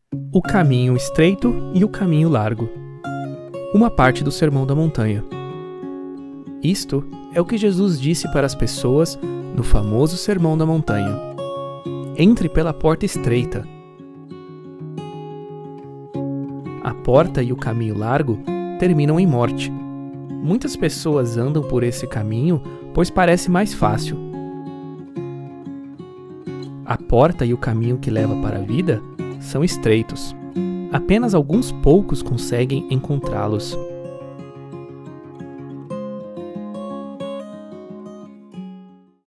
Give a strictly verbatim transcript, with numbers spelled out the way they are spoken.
O caminho estreito e o caminho largo. Uma parte do Sermão da Montanha. Isto é o que Jesus disse para as pessoas no famoso Sermão da Montanha. Entre pela porta estreita. A porta e o caminho largo terminam em morte. Muitas pessoas andam por esse caminho, pois parece mais fácil. A porta e o caminho que leva para a vida são estreitos. Apenas alguns poucos conseguem encontrá-los.